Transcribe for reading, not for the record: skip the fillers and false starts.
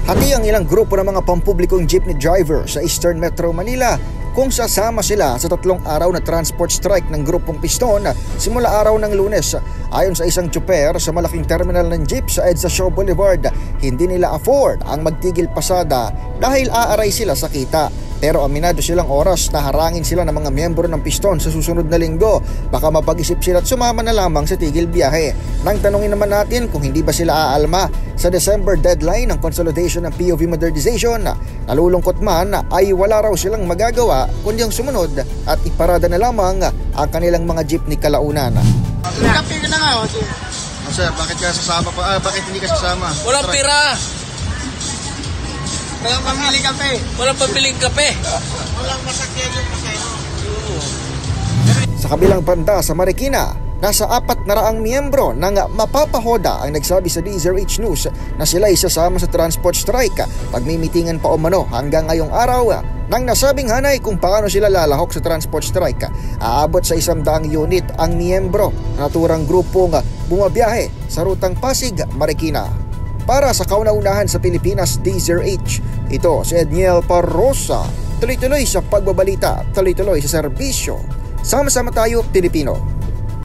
Hati ang ilang grupo ng mga pampublikong jeepney driver sa Eastern Metro Manila kung sasama sila sa 3 araw na transport strike ng grupong Piston simula araw ng Lunes. Ayon sa isang tsuper sa malaking terminal ng jeep sa EDSA Shaw Boulevard, hindi nila afford ang magtigil pasada dahil aaray sila sa kita. Pero aminado silang oras na harangin sila ng mga miyembro ng Piston sa susunod na linggo. Baka mapag-isip sila at sumama na lamang sa tigil biyahe. Nang tanungin naman natin kung hindi ba sila aalma sa December deadline ng consolidation ng POV modernization, nalulungkot man ay wala raw silang magagawa kundi ang sumunod at iparada na lamang ang kanilang mga jeepney kalaunan. Kape ka na nga. Sir, bakit ka sasama pa? Bakit hindi ka sasama? Walang pira! Walang pambiling kape. Walang pambiling kape. Walang masakyan yung pasero. Sa kabilang banda sa Marikina, nasa 400 miyembro ng Mapapahoda ang nagsabi sa DZRH News na sila isasama sa transport strike pagmimitingan pa umano hanggang ngayong araw nang nasabing hanay kung paano sila lalahok sa transport strike. Aabot sa 100 unit ang miyembro na naturang grupong bumabiyahe sa rutang Pasig-Marikina. Para sa kauna-unahan sa Pilipinas, DZRH, ito si Edniel Parrosa. Tuloy-tuloy sa pagbabalita, tuloy-tuloy sa serbisyo. Sama-sama tayo, Pilipino.